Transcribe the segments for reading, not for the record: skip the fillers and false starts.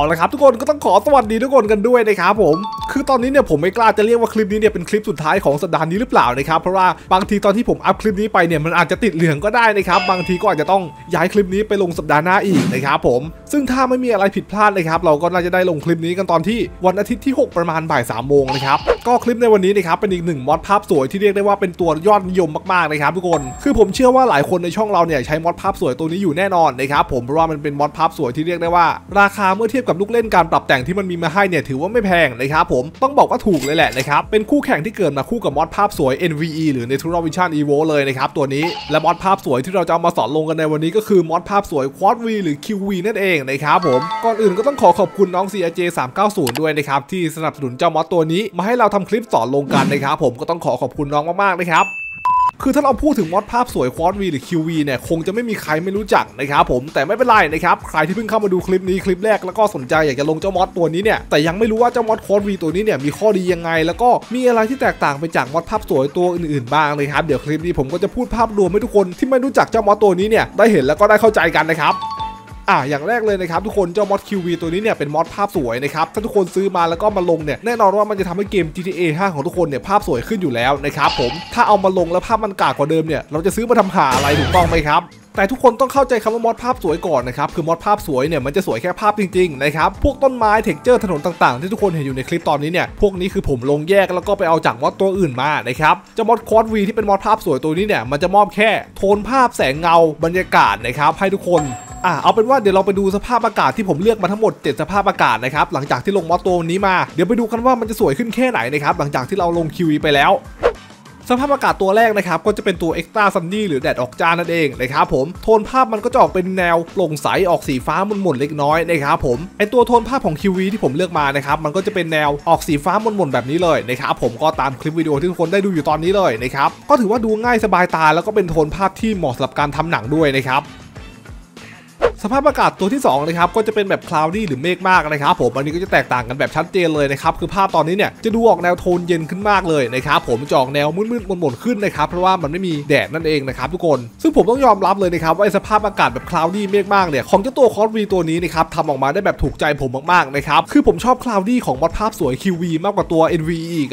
ละครับทุกคนก็ต้องขอสวัสดีทุกคนกันด้วยนะครับผมคือตอนนี้เนี่ยผมไม่กล้าจะเรียกว่าคลิปนี้เนี่ยเป็นคลิปสุดท้ายของสัปดาห์นี้หรือเปล่านะครับเพราะว่าบางทีตอนที่ผมอัพคลิปนี้ไปเนี่ยมันอาจจะติดเหลืองก็ได้นะครับบางทีก็อาจจะต้องย้ายคลิปนี้ไปลงสัปดาห์หน้าอีกนะครับผมซึ่งถ้าไม่มีอะไรผิดพลาดนะครับเราก็น่าจะได้ลงคลิปนี้กันตอนที่วันอาทิตย์ที่6ประมาณบ่าย3 โมงนะครับก็คลิปในวันนี้นะครับเป็นอีก1มอดภาพสวยที่เรียกได้ว่าเป็นตัวยอดนิยมมากๆนะครับทุกคนคือผมเชื่อว่าหลายคนในช่องเราเนี่ยใช้มอดภาพสวยตัวนี้อยู่แน่นอนนะครับผมเพราะว่ามันเป็นมอดภาพสวยที่เรียกได้ว่าราคาเมื่อเทียบกับลูกเล่นการปรับแต่งที่มันมีมาให้เนี่ยถือว่าไม่แพงนะครับผมต้องบอกว่าถูกเลยแหละนะครับเป็นคู่แข่งที่เกิดมาคู่กับมอดภาพสวย NVE หรือ Natural Vision Evo เลยนะครับตัวนี้และมอดภาพสวยที่เราจะเอามาสอนลงกันในวันนี้ก็คือมอดภาพสวย Quad V หรือ QV นั่นเองนะครับผมก่อนอื่นก็ต้องขอบคุณน้อง CRJ 390ด้วยนะครับที่สนับสนุนเจ้ามอดตัวนี้มาให้เราทำคลิปสอนลงกันนะครับผมก็ต้องขอบคุณน้องมากๆนะครับคือถ้าเราพูดถึงมอดภาพสวย Quad V หรือ QV เนี่ยคงจะไม่มีใครไม่รู้จักนะครับผมแต่ไม่เป็นไรนะครับใครที่เพิ่งเข้ามาดูคลิปนี้คลิปแรกแล้วก็สนใจอยากจะลงเจ้ามอดตัวนี้เนี่ยแต่ยังไม่รู้ว่าเจ้ามอด Quad V ตัวนี้เนี่ยมีข้อดียังไงแล้วก็มีอะไรที่แตกต่างไปจากมอดภาพสวยตัวอื่นๆบ้างเลยครับเดี๋ยวคลิปนี้ผมก็จะพูดภาพรวมให้ทุกคนที่ไม่รู้จักเจ้ามอดตัวนี้เนี่ยได้เห็นแล้วก็ได้เข้าใจกันนะครับอย่างแรกเลยนะครับทุกคนเจ้ามอด QV ตัวนี้เนี่ยเป็นมอดภาพสวยนะครับถ้าทุกคนซื้อมาแล้วก็มาลงเนี่ยแน่นอนว่ามันจะทำให้เกม GTA 5 ของทุกคนเนี่ยภาพสวยขึ้นอยู่แล้วนะครับผมถ้าเอามาลงแล้วภาพมันกากกว่าเดิมเนี่ยเราจะซื้อมาทำหาอะไรถูกต้องไหมครับแต่ทุกคนต้องเข้าใจคำว่ามอดภาพสวยก่อนนะครับคือมอดภาพสวยเนี่ยมันจะสวยแค่ภาพจริงๆนะครับพวกต้นไม้เท็กเจอร์ถนนต่างๆที่ทุกคนเห็นอยู่ในคลิปตอนนี้เนี่ยพวกนี้คือผมลงแยกแล้วก็ไปเอาจากมอดตัวอื่นมานะครับเจ้ามอด Quad V ที่เป็นมอดภาพสวยตัวนี้เนี่ยมันจะมอบแค่โทนภาพแสงเงาบรรยากาศนะครับให้ทุกคนเอาเป็นว่าเดี๋ยวเราไปดูสภาพอากาศที่ผมเลือกมาทั้งหมด7สภาพอากาศนะครับหลังจากที่ลงมอดตัวนี้มาเดี๋ยวไปดูกันว่ามันจะสวยขึ้นแค่ไหนนะครับหลังจากที่เราลง QV ไปแล้วสภาพอากาศตัวแรกนะครับก็จะเป็นตัว Extra Sunny หรือแดดออกจ้านั่นเองนะครับผมโทนภาพมันก็จะออกเป็นแนวโปร่งใสออกสีฟ้าหม่นๆเล็กน้อยนะครับผมไอตัวโทนภาพของ QV ที่ผมเลือกมานะครับมันก็จะเป็นแนวออกสีฟ้าหม่นๆแบบนี้เลยนะครับผมก็ตามคลิปวิดีโอที่ทุกคนได้ดูอยู่ตอนนี้เลยนะครับก็ถือว่าดูง่ายสบายตาแล้วก็เป็นโทนภาพที่เหมาะสำหรับการทำหนังด้วยนะครับสภาพอากาศตัวที่2นะครับก็จะเป็นแบบ cloudy หรือเมฆมากนะครับผมอันนี้ก็จะแตกต่างกันแบบชัดเจนเลยนะครับคือภาพตอนนี้เนี่ยจะดูออกแนวโทนเย็นขึ้นมากเลยนะครับผมจะออกแนวมืดๆหม่นๆขึ้นนะครับเพราะว่ามันไม่มีแดดนั่นเองนะครับทุกคนซึ่งผมต้องยอมรับเลยนะครับว่าสภาพอากาศแบบ cloudy เมฆมากเนี่ยของเจ้าตัว Quad V ตัวนี้นะครับทำออกมาได้แบบถูกใจผมมากๆนะครับคือผมชอบ cloudy ของมอดภาพสวย QV มากกว่าตัว NVE อีก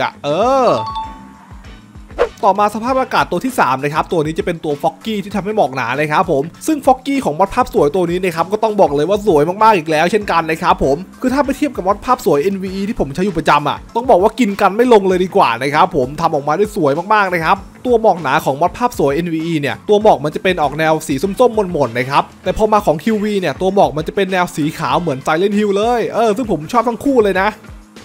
ต่อมาสภาพอากาศตัวที่3นะครับตัวนี้จะเป็นตัวฟ็อกกี้ที่ทำให้หมอกหนาเลยครับผมซึ่งฟ็อกกี้ของมอดภาพสวยตัวนี้นะครับก็ต้องบอกเลยว่าสวยมากๆอีกแล้วเช่นกันนะครับผมคือถ้าไปเทียบกับมอดภาพสวย NVE ที่ผมใช้อยู่ประจำต้องบอกว่ากินกันไม่ลงเลยดีกว่านะครับผมทำออกมาได้สวยมากๆนะครับตัวหมอกหนาของมอดภาพสวย NVE เนี่ยตัวหมอกมันจะเป็นออกแนวสีส้มๆหม่นๆนะครับแต่พอมาของ QV เนี่ยตัวหมอกมันจะเป็นแนวสีขาวเหมือน Silent Hill เลยซึ่งผมชอบทั้งคู่เลยนะ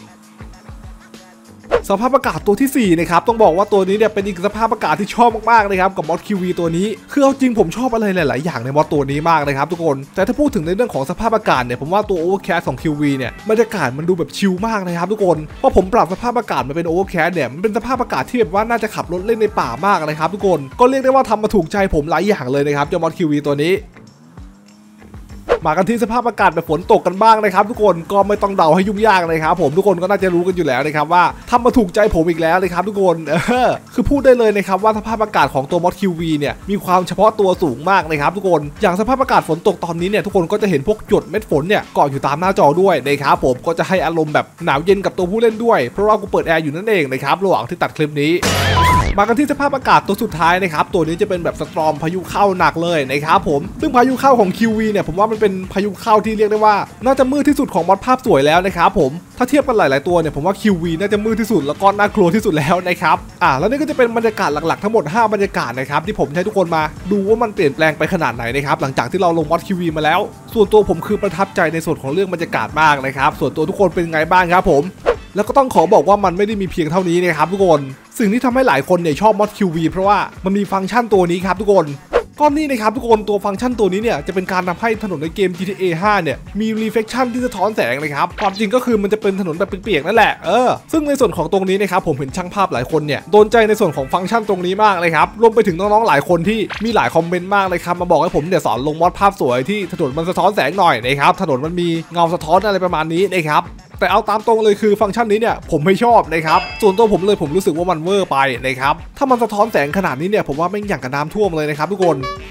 สภาพอากาศตัวที่4นะครับต้องบอกว่าตัวนี้เนี่ยเป็นอีกสภาพอากาศที่ชอบมากๆนะครับกับมอด QV ตัวนี้คือเอาจริงผมชอบอะไรหลายๆอย่างในมอดตัวนี้มากนะครับทุกคนแต่ถ้าพูดถึงในเรื่องของสภาพอากาศเนี่ยผมว่าตัว Overcast ของ QV เนี่ยบรรยากาศมันดูแบบชิลมากนะครับทุกคนเพราะผมปรับสภาพอากาศมาเป็น Overcast เนี่ยมันเป็นสภาพอากาศที่แบบว่าน่าจะขับรถเล่นในป่ามากนะครับทุกคนก็เรียกได้ว่าทำมาถูกใจผมหลายอย่างเลยนะครับเจ้ามอด QV ตัวนี้มากันที่สภาพอากาศแบบฝนตกกันบ้างนะครับทุกคนก็ไม่ต้องเดาให้ยุ่งยากเลยครับผมทุกคนก็น่าจะรู้กันอยู่แล้วนะครับว่าทำมาถูกใจผมอีกแล้วเลยครับทุกคนคือพูดได้เลยนะครับว่าสภาพอากาศของตัวมอด QV เนี่ยมีความเฉพาะตัวสูงมากนะครับทุกคนอย่างสภาพอากาศฝนตกตอนนี้เนี่ยทุกคนก็จะเห็นพวกหยดเม็ดฝนเนี่ยเกาะอยู่ตามหน้าจอด้วยนะครับผมก็จะให้อารมณ์แบบหนาวเย็นกับตัวผู้เล่นด้วยเพราะว่ากูเปิดแอร์อยู่นั่นเองนะครับระหว่างที่ตัดคลิปนี้มากันที่สภาพอากาศตัวสุดท้ายนะครับตัวนี้จะเป็นแบบสตรอมพายุเข้าหนักเลยนะครับผมซึ่งพายุเข้าของ QV เนี่ยผมว่ามันเป็นพายุเข้าที่เรียกได้ว่าน่าจะมืดที่สุดของมอดภาพสวยแล้วนะครับผมถ้าเทียบกันหลายๆตัวเนี่ยผมว่า QV น่าจะมืดที่สุดแล้วก็น่ากลัวที่สุดแล้วนะครับแล้วนี่ก็จะเป็นบรรยากาศหลักๆทั้งหมด5บรรยากาศนะครับที่ผมให้ทุกคนมาดูว่ามันเปลี่ยนแปลงไปขนาดไหนนะครับหลังจากที่เราลงมอด QV มาแล้วส่วนตัวผมคือประทับใจในส่วนของเรื่องบรรยากาศมากนะครับส่วนตัวทุกคนเป็นไงบ้างครับผมแล้วก็ต้องขอบอกว่ามันไม่ได้มีเพียงเท่านี้นะครับทุกคนสิ่งที่ทำให้หลายคนเนี่ยชอบมอด QV เพราะว่ามันมีฟังก์ชันตัวนี้ครับทุกคนก้อนนี้นะครับทุกคนตัวฟังก์ชันตัวนี้เนี่ยจะเป็นการทำให้ถนนในเกม GTA 5 เนี่ยมี reflection ที่สะท้อนแสงนะครับความจริงก็คือมันจะเป็นถนนแบบเปียกๆนั่นแหละซึ่งในส่วนของตรงนี้นะครับผมเห็นช่างภาพหลายคนเนี่ยโดนใจในส่วนของฟังก์ชันตรงนี้มากเลยครับรวมไปถึงน้องๆหลายคนที่มีหลายคอมเมนต์มากเลยครับมาบอกให้ผมเนี่ยสอนลงมอดภาพสวยที่ถนนมันสะท้อนแสงหน่อยนะครับถนนมันมีเงาสะท้อนอะไรประมาณนี้นะครับแต่เอาตามตรงเลยคือฟังก์ชันนี้เนี่ยผมไม่ชอบนะครับส่วนตัวผมรู้สึกว่ามันเวอร์ไปนะครับถ้ามันสะท้อนแสงขนาดนี้เนี่ยผมว่าไม่อย่างกับน้ำท่วมเลยนะครับทุกคน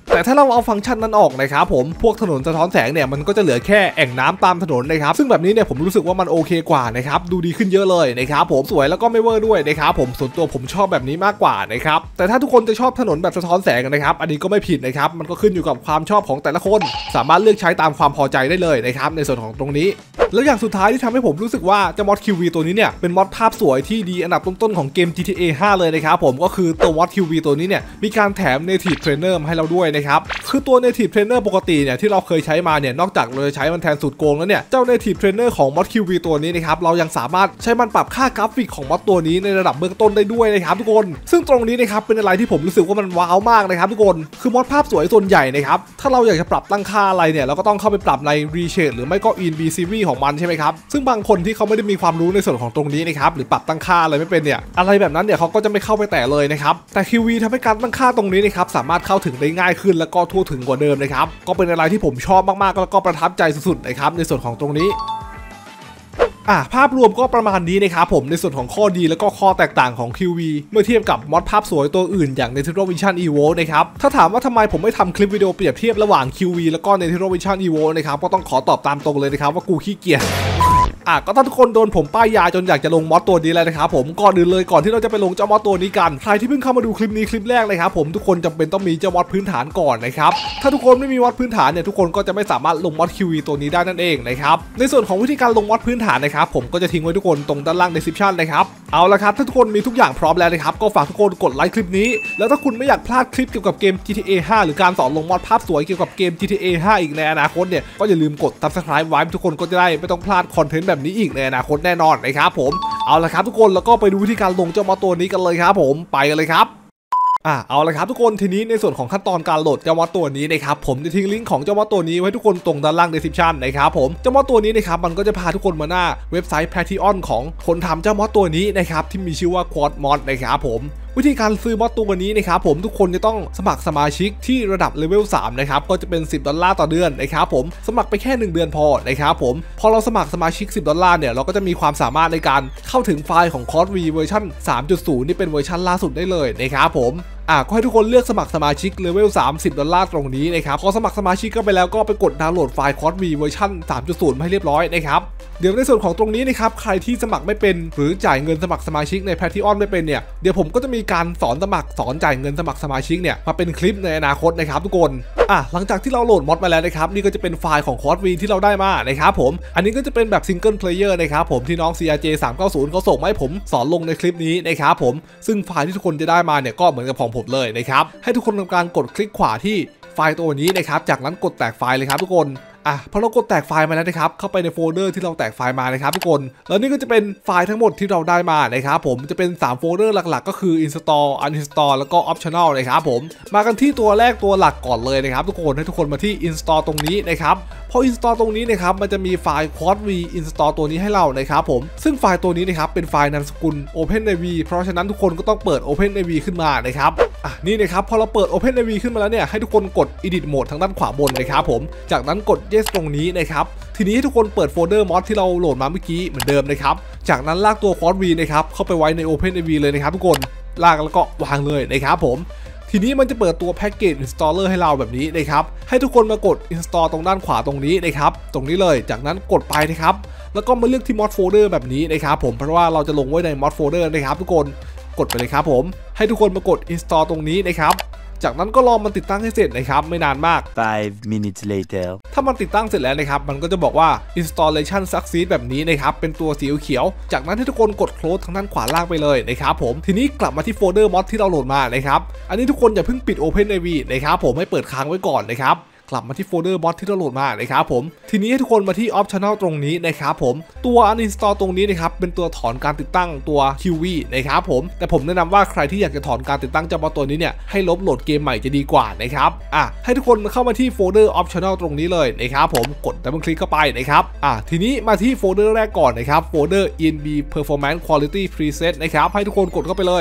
แต่ถ้าเราเอาฟังก์ชันนั้นออกนะครับผมพวกถนนสะท้อนแสงเนี่ยมันก็จะเหลือแค่แอ่งน้ำตามถนนนะครับซึ่งแบบนี้เนี่ยผมรู้สึกว่ามันโอเคกว่านะครับดูดีขึ้นเยอะเลยนะครับผมสวยแล้วก็ไม่เวอร์ด้วยนะครับผมส่วนตัวผมชอบแบบนี้มากกว่านะครับแต่ถ้าทุกคนจะชอบถนนแบบสะท้อนแสงนะครับอันนี้ก็ไม่ผิดนะครับมันก็ขึ้นอยู่กับความชอบของแต่ละคนสามารถเลือกใช้ตามความพอใจได้เลยนะครับในส่วนของตรงนี้แล้วอย่างสุดท้ายที่ทำให้ผมรู้สึกว่าเจ้ามอด QV ตัวนี้เนี่ยเป็นมอดภาพสวยที่ดีอันดับต้นๆของเกม GTA 5 เลยนะครับผมก็คือตัวมอด QV ตัวนี้เนี่ยมีการแถม Native Trainer ให้เราด้วยนะครับคือตัว Native Trainer ปกติเนี่ยที่เราเคยใช้มาเนี่ยนอกจากเราจะใช้มันแทนสูตรโกงแล้วเนี่ยเจ้า Native Trainer ของมอด QV ตัวนี้นะครับเรายังสามารถใช้มันปรับค่ากราฟิกของมอดตัวนี้ในระดับเบื้องต้นได้ด้วยนะครับทุกคนซึ่งตรงนี้นะครับเป็นอะไรที่ผมรู้สึกว่ามันว้าวมากนะครับทุกคนคือมอดภาพสวยส่วนใหญ่นะครับถ้าเราอยากจะปรับตั้งค่าอะไรเนี่ยเราก็ต้องเข้าไปปรับใน Reshade หรือไม่ก็ InB Series ของมันใช่ไหมครับซึ่งบางคนที่เขาไม่ได้มีความรู้ในส่วนของตรงนี้นะครับหรือปรับตั้งค่าอะไรไม่เป็นเนี่ยอะไรแบบนั้นเนี่ยเขาก็จะไม่เข้าไปแตะเลยนะครับแต่ QV ทำให้การตั้งค่าตรงนี้นะครับสามารถเข้าถึงได้ง่ายขึ้นแล้วก็ทั่วถึงกว่าเดิมนะครับก็เป็นอะไรที่ผมชอบมากๆแล้วก็ประทับใจสุดๆนะครับในส่วนของตรงนี้ภาพรวมก็ประมาณนี้นะครับผมในส่วนของข้อดีแล้วก็ข้อแตกต่างของ QV เมื่อเทียบกับมอดภาพสวยตัวอื่นอย่าง Nitro Vision Evo นะครับถ้าถามว่าทำไมผมไม่ทำคลิปวิดีโอเปรียบเทียบระหว่าง QV แล้วก็ Nitro Vision Evo นะครับก็ต้องขอตอบตามตรงเลยนะครับว่ากูขี้เกียจก็ถ้าทุกคนโดนผมป้ายยาจนอยากจะลงมอดตัวนี้แล้วนะครับผมก่อนอื่นเลยก่อนที่เราจะไปลงเจ้ามอดตัวนี้กันใครที่เพิ่งเข้ามาดูคลิปนี้คลิปแรกเลยครับผมทุกคนจำเป็นต้องมีเจ้ามอดพื้นฐานก่อนนะครับถ้าทุกคนไม่มีมอดพื้นฐานเนี่ยทุกคนก็จะไม่สามารถลงมอด QV ตัวนี้ได้นั่นเองนะครับในส่วนของวิธีการลงมอดพื้นฐานนะครับผมก็จะทิ้งไว้ทุกคนตรงด้านล่าง description นะครับเอาละครับถ้าทุกคนมีทุกอย่างพร้อมแล้วนะครับก็ฝากทุกคนกดไลค์คลิปนี้แล้วถ้าคุณไม่อยากพลาดคลิปเกี่ยวกับเกม GTA 5 หรือการสอนลงมอดภาพสวยเกี่ยวกับเกม GTA 5 อีกในอนาคตเนี่ยก็อย่าลืมกด subscribe ไว้ทุกคนก็จะได้ไม่ต้องพลาดคอนเทนต์แบบนี้อีกในอนาคตแน่นอนนะครับผมเอาละครับทุกคนแล้วก็ไปดูวิธีการลงเจ้ามอดตัวนี้กันเลยครับผมไปกันเลยครับเอาละครับทุกคนทีนี้ในส่วนของขั้นตอนการโหลดเจ้ามอดตัวนี้นะครับผมจะทิ้งลิงก์ของเจ้ามอดตัวนี้ไว้ทุกคนตรงด้านล่าง description นะครับผมเจ้ามอดตัวนี้นะครับมันก็จะพาทุกคนมาหน้าเว็บไซต์ Patreon ของคนทำเจ้ามอดตัวนี้นะครับที่มีชื่อว่า Quad Mod นะครับผมวิธีการซื้อมอดตัวนี้นะครับผมทุกคนจะต้องสมัครสมาชิกที่ระดับเลเวล 3นะครับก็จะเป็น$10ต่อเดือนนะครับผมสมัครไปแค่1เดือนพอนะครับผมพอเราสมัครสมาชิก$10เนี่ยเราก็จะมีความสามารถในการเข้าถึงไฟล์ของ Quad V เวอร์ชัน 3.0 นี่เป็นเวอร์ชันล่าสุดได้เลยนะครับผมก็ให้ทุกคนเลือกสมัครสมาชิกเลเวล$30ตรงนี้นะครับพอสมัครสมาชิกก็ไปแล้วก็ไปกดดาวน์โหลดไฟล์ Quad V เวอร์ชัน 3.0 ให้เรียบร้อยนะครับเดี๋ยวในส่วนของตรงนี้นะครับใครที่สมัครไม่เป็นหรือจ่ายเงินสมัครสมาชิกใน Patreon ไม่เป็นเนี่ยเดี๋ยวผมก็จะมีการสอนจ่ายเงินสมัครสมาชิกเนี่ยมาเป็นคลิปในอนาคตนะครับทุกคนหลังจากที่เราโหลดมอดมาแล้วนะครับนี่ก็จะเป็นไฟล์ของ Quad V ที่เราได้มานะครับผมอันนี้ก็จะเป็นแบบซิงเกิลเพลเยอร์นะครับผมที่น้อง CRJ 390เขาส่งมาให้ผมสอนลงในคลิปนี้นะครับผมซึ่งไฟล์ที่ทุกคนจะได้มาเนี่ยก็เหมือนกับของผมเลยนะครับให้ทุกคนทำการกดคลิกขวาที่ไฟล์ตัวนี้นะครับจากนั้นกดแตกไฟล์เลยครับทุกคนพอเรากดแตกไฟล์มาแล้วนะครับเข้าไปในโฟลเดอร์ที่เราแตกไฟล์มานะครับทุกคนแล้วนี่ก็จะเป็นไฟล์ทั้งหมดที่เราได้มานะครับผมจะเป็น3โฟลเดอร์หลักๆก็คือ install uninstall แล้วก็ optional นะครับผมมากันที่ตัวแรกตัวหลักก่อนเลยนะครับทุกคนให้ทุกคนมาที่ install ตรงนี้นะครับพอ install ตรงนี้นะครับมันจะมีไฟล์ Quad V install ตัวนี้ให้เรานะครับผมซึ่งไฟล์ตัวนี้นะครับเป็นไฟล์นามสกุล OpenAV เพราะฉะนั้นทุกคนก็ต้องเปิด OpenAV ขึ้นมานะครับนี่นะครับพอเราเปิด OpenAV ขึ้นมาแล้วเนี่ยให้ทุกคนกด edit mode ทางด้านขวาบนนะครับผมจากนั้นกด yes ตรงนี้นะครับทีนี้ให้ทุกคนเปิดโฟลเดอร์มอดที่เราโหลดมาเมื่อกี้เหมือนเดิมนะครับจากนั้นลากตัว Quad V นะครับเข้าไปไว้ใน OpenAV เลยนะครับทุกคนลากแล้วก็วางเลยนะครับผมทีนี้มันจะเปิดตัว Package Installer ให้เราแบบนี้นะครับให้ทุกคนมากด Install ตรงด้านขวาตรงนี้นะครับตรงนี้เลยจากนั้นกดไปนะครับแล้วก็มาเลือกที่ Mod Folder แบบนี้นะครับผมเพราะว่าเราจะลงไว้ใน Mod Folder นะครับทุกคนกดไปเลยครับผมให้ทุกคนมากด Install ตรงนี้นะครับจากนั้นก็รอมันติดตั้งให้เสร็จนะครับไม่นานมาก 5 minutes later ถ้ามันติดตั้งเสร็จแล้วนะครับมันก็จะบอกว่า installation succeed แบบนี้นะครับเป็นตัวสีเขียวจากนั้นให้ทุกคนกด close ทางด้านขวาล่างไปเลยนะครับผมทีนี้กลับมาที่โฟลเดอร์ mod ที่เราโหลดมานะครับอันนี้ทุกคนอย่าเพิ่งปิด OpenAV นะครับผมให้เปิดค้างไว้ก่อนนะครับกลับมาที่โฟลเดอร์มอดที่เราโหลดมานะครับผมทีนี้ให้ทุกคนมาที่ optional ตรงนี้นะครับผมตัว uninstall ตรงนี้นะครับเป็นตัวถอนการติดตั้งตัว QV นะครับผมแต่ผมแนะนำว่าใครที่อยากจะถอนการติดตั้งเจ้ามอดตัวนี้เนี่ยให้ลบโหลดเกมใหม่จะดีกว่านะครับให้ทุกคนเข้ามาที่โฟลเดอร์ optional ตรงนี้เลยนะครับผมกดดับเบิลคลิกเข้าไปนะครับทีนี้มาที่โฟลเดอร์แรกก่อนนะครับโฟลเดอร์ InB Performance Quality Preset นะครับให้ทุกคนกดเข้าไปเลย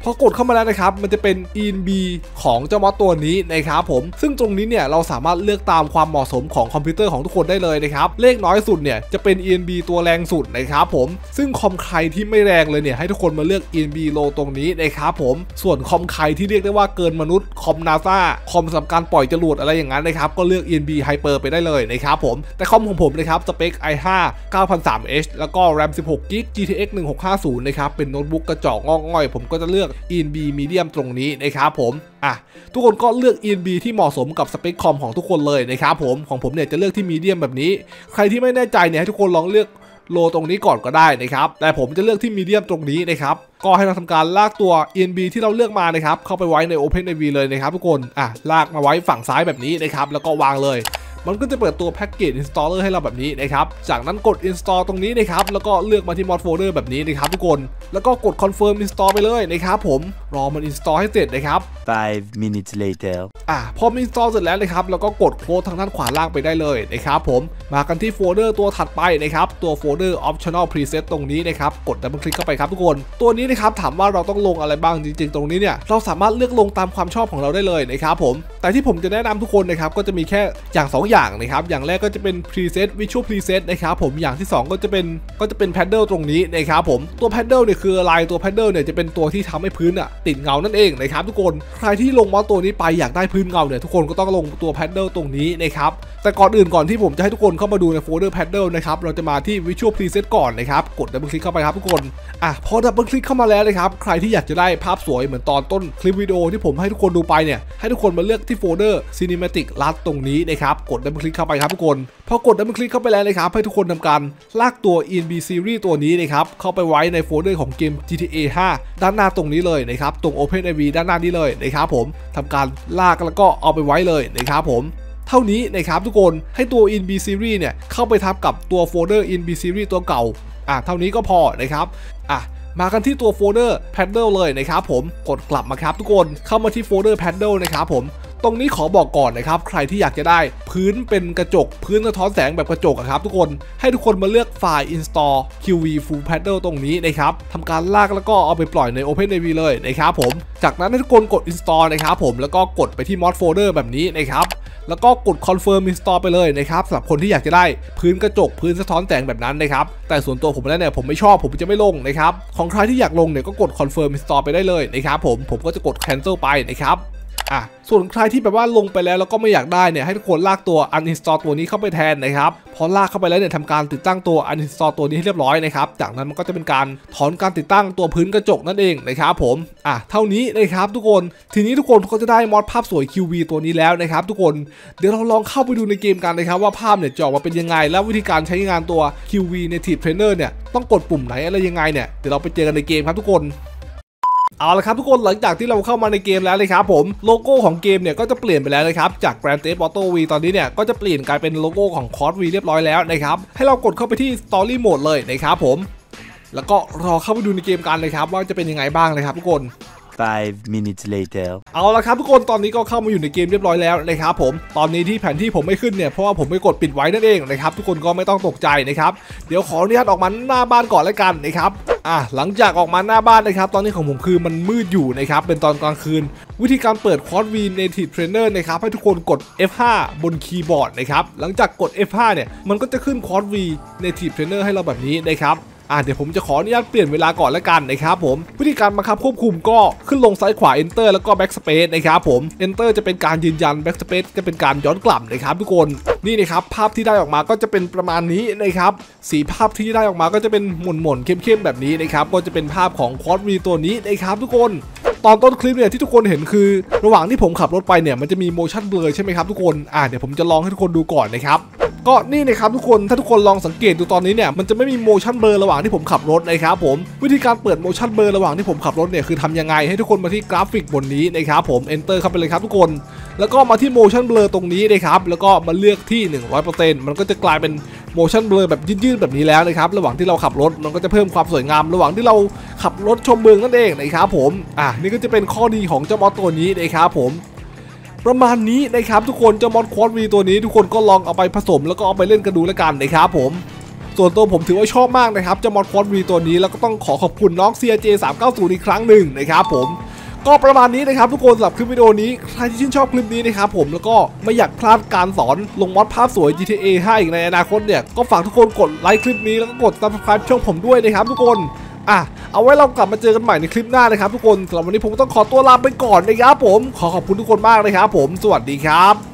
พอกดเข้ามาแล้วนะครับมันจะเป็น ENB ของเจ้ามอดตัวนี้นะครับผมซึ่งตรงนี้เนี่ยเราสามารถเลือกตามความเหมาะสมของคอมพิวเตอร์ของทุกคนได้เลยนะครับเลขน้อยสุดเนี่ยจะเป็น ENB ตัวแรงสุดนะครับผมซึ่งคอมใครที่ไม่แรงเลยเนี่ยให้ทุกคนมาเลือก ENB low ตรงนี้นะครับผมส่วนคอมใครที่เรียกได้ว่าเกินมนุษย์คอม NASA คอมสำหรับการปล่อยจรวดอะไรอย่างนั้นนะครับก็เลือก ENB Hyper ไปได้เลยนะครับผมแต่คอมของผมนะครับสเปค i5 9003H แล้วก็ RAM 16GB GTX 1650นะครับเป็นโน้ตบุ๊กกระจอกง่อยๆผมก็จะเลือก ENB Medium ตรงนี้นะครับผมทุกคนก็เลือก ENB ที่เหมาะสมกับสเปคคอมของทุกคนเลยนะครับผมของผมเนี่ยจะเลือกที่ Medium แบบนี้ใครที่ไม่แน่ใจเนี่ยให้ทุกคนลองเลือกโลตรงนี้ก่อนก็ได้นะครับแต่ผมจะเลือกที่ Medium ตรงนี้นะครับก็ให้เราทำการลากตัว ENB ที่เราเลือกมานะครับเข้าไปไว้ใน OpenIV เลยนะครับทุกคนลากมาไว้ฝั่งซ้ายแบบนี้นะครับแล้วก็วางเลยมันก็จะเปิดตัวแพ็กเกจ installer ให้เราแบบนี้นะครับจากนั้นกด install ตรงนี้นะครับแล้วก็เลือกมาที่ mod folder แบบนี้นะครับทุกคนแล้วก็กด confirm install ไปเลยนะครับผมรอมัน install ให้เสร็จนะครับ 5 minutes later พอ install เสร็จแล้วนะครับแล้วก็กดโค้ดทางด้านขวาล่างไปได้เลยนะครับผมมากันที่โฟลเดอร์ตัวถัดไปนะครับตัวโฟลเดอร์ optional preset ตรงนี้นะครับกดดับเบิลคลิกเข้าไปครับทุกคนตัวนี้นะครับถามว่าเราต้องลงอะไรบ้างจริงๆตรงนี้เนี่ยเราสามารถเลือกลงตามความชอบของเราได้เลยนะครับผมแต่ที่ผมจะแนะนำทุกคนนะครับก็จะมีแค่อย่าง2อย่างนะครับอย่างแรกก็จะเป็น preset visual preset นะครับผมอย่างที่2ก็จะเป็น paddle ตรงนี้นะครับผมตัว paddle เนี่ยคืออะไรตัว paddle เนี่ยจะเป็นตัวที่ทำให้พื้นติดเงานั่นเองนะครับทุกคนใครที่ลงมอสตัวนี้ไปอยากได้พื้นเงาเนี่ยทุกคนก็ต้องลงตัว paddle ตรงนี้นะครับแต่ก่อนที่ผมจะให้ทุกคนเข้ามาดูในโฟลเดอร์ paddle นะครับเราจะมาที่ visual preset ก่อนนะครับกดดับเบิลคลิกเข้าไปครับทุกคนพอดับเบิลคลิกเข้ามาแล้วนะครับใครที่อยากจะได้ภาพสวยเหมือนตอนต้นคลิปวิดีโอที่ผมให้ทุกคนดูไปเนี่ยให้ทุกคนมาเลือกที่โฟลเดอร์ cinematic LUT ตรงนี้นะครับกดดับเบิลคลิกเข้าไปครับทุกคนพอกดดับเบิลคลิกเข้าไปแล้วนะครับให้ทุกคนทำการลากตัว ENB series ตัวนี้นะครับเข้าไปไว้ในโฟลเดอร์ของเกม GTA 5 ด้านหน้าตรงนี้เลยนะครับตรง OpenIV ด้านหน้านี้เลยนะครับผมทำการลากแล้วก็เอาไปไว้เลยนะครับผมเท่านี้นะครับทุกคนให้ตัว ENB series เนี่ยเข้าไปทับกับตัวโฟลเดอร์ ENB series ตัวเก่าเท่านี้ก็พอนะครับมากันที่ตัวโฟลเดอร์ paddle เลยนะครับผมกดกลับมาครับทุกคนเข้ามาที่โฟลเดอร์ paddle นะครับผมตรงนี้ขอบอกก่อนนะครับใครที่อยากจะได้พื้นเป็นกระจกพื้นสะท้อนแสงแบบกระจกครับทุกคนให้ทุกคนมาเลือกไฟล์ install qv full paddle ตรงนี้นะครับทำการลากแล้วก็เอาไปปล่อยใน OpenIV เลยนะครับผมจากนั้นให้ทุกคนกด install นะครับผมแล้วก็กดไปที่ mod folder แบบนี้นะครับแล้วก็กด confirm install ไปเลยนะครับสำหรับคนที่อยากจะได้พื้นกระจกพื้นสะท้อนแสงแบบนั้นนะครับแต่ส่วนตัวผมแล้วเนี่ยผมไม่ชอบผมจะไม่ลงนะครับของใครที่อยากลงเนี่ยก็กด confirm install ไปได้เลยนะครับผมก็จะกด cancel ไปนะครับส่วนใครที่แบบว่าลงไปแล้วก็ไม่อยากได้เนี่ยให้ทุกคนลากตัว uninstall ตัวนี้เข้าไปแทนนะครับพอลากเข้าไปแล้วเนี่ยทำการติดตั้งตัว uninstall ตัวนี้ให้เรียบร้อยนะครับจากนั้นมันก็จะเป็นการถอนการติดตั้งตัวพื้นกระจกนั่นเองนะครับผมเท่านี้นะครับทุกคนทีนี้ทุกคนก็จะได้มอดภาพสวย QV ตัวนี้แล้วนะครับทุกคนเดี๋ยวเราลองเข้าไปดูในเกมกันนะครับว่าภาพเนี่ยจะออกมาเป็นยังไงและวิธีการใช้งานตัว QV Native Trainer เนี่ยต้องกดปุ่มไหนอะไรยังไงเนี่ยเดี๋ยวเราไปเจอกันในเกมครับทุกคนเอาละครับทุกคนหลังจากที่เราเข้ามาในเกมแล้วเลยครับผมโลโก้ของเกมเนี่ยก็จะเปลี่ยนไปแล้วนะครับจาก Grand Theft Auto V ตอนนี้เนี่ยก็จะเปลี่ยนกลายเป็นโลโก้ของ COD V เรียบร้อยแล้วนะครับให้เรากดเข้าไปที่ Story Mode เลยนะครับผมแล้วก็รอเข้าไปดูในเกมกันเลยครับว่าจะเป็นยังไงบ้างนะครับทุกคน 5 minutes later เอาละครับทุกคนตอนนี้ก็เข้ามาอยู่ในเกมเรียบร้อยแล้วนะครับผมตอนนี้ที่แผนที่ผมไม่ขึ้นเนี่ยเพราะว่าผมไม่กดปิดไว้นั่นเองนะครับทุกคนก็ไม่ต้องตกใจนะครับเดี๋ยวขออนุญาตออกมาหน้าบ้านก่อนแล้วกันนะครับหลังจากออกมาหน้าบ้านนะครับตอนนี้ของผมคือมันมืดอยู่นะครับเป็นตอนกลางคืนวิธีการเปิด COD V Native Trainer นะครับให้ทุกคนกด F5 บนคีย์บอร์ดนะครับหลังจากกด F5 เนี่ยมันก็จะขึ้น COD V Native Trainer ให้เราแบบนี้นะครับเดี๋ยวผมจะขออนุญาตเปลี่ยนเวลาก่อนแล้วกันนะครับผมวิธีการบังคับควบคุมก็ขึ้นลงซ้ายขวา Enter แล้วก็ Backspace นะครับผม Enter จะเป็นการยืนยัน Backspace จะเป็นการย้อนกลับนะครับทุกคนนี่นะครับภาพที่ได้ออกมาก็จะเป็นประมาณนี้นะครับสีภาพที่ได้ออกมาก็จะเป็นหม่นๆเข้มๆแบบนี้นะครับก็จะเป็นภาพของ COD V ตัวนี้นะครับทุกคนตอนต้นคลิปเนี่ยที่ทุกคนเห็นคือระหว่างที่ผมขับรถไปเนี่ยมันจะมี motion blur ใช่ไหมครับทุกคนเดี๋ยวผมจะลองให้ทุกคนดูก่อนนะครับก็นี่นะครับทุกคนถ้าทุกคนลองสังเกตดูตอนนี้เนี่ยมันจะไม่มี motion blur ระหว่างที่ผมขับรถนะครับผมวิธีการเปิด motion blur ระหว่างที่ผมขับรถเนี่ยคือทำยังไงให้ทุกคนมาที่กราฟิกบนนี้นะครับผม enter เข้าไปเลยครับทุกคนแล้วก็มาที่ motion blur ตรงนี้นะครับแล้วก็มาเลือกที่ 100% มันก็จะกลายเป็น motion blur แบบยืดๆแบบนี้แล้วนะครับระหว่างที่เราขับรถมันก็จะเพิ่มความสวยงามระหว่างที่เราขับรถชมเมืองนั่นเองนะครับผมนี่ก็จะเป็นข้อดีของเจ้ามอสตัวนี้นะครับผมประมาณนี้นะครับทุกคนเจ้ามอสCOD Vตัวนี้ทุกคนก็ลองเอาไปผสมแล้วก็เอาไปเล่นกันดูแล้วกันนะครับผมส่วนตัวผมถือว่าชอบมากนะครับเจ้ามอดฟอสวีตัวนี้แล้วก็ต้องขอบคุณน้อง CJ390 อีกครั้งหนึ่งนะครับผมก็ประมาณนี้นะครับทุกคนสำหรับคลิปวิดีโอนี้ใครที่ชื่นชอบคลิปนี้นะครับผมแล้วก็ไม่อยากพลาดการสอนลงมอดภาพสวย GTA 5 อีกในอนาคตเนี่ยก็ฝากทุกคนกดไลค์คลิปนี้แล้วก็กด Subscribe ช่องผมด้วยนะครับทุกคนเอาไว้เรากลับมาเจอกันใหม่ในคลิปหน้านะครับทุกคนสำหรับวันนี้ผมต้องขอตัวลาไปก่อนนะครับผมขอบคุณทุกคนมากนะครับผมสวัสดีครับ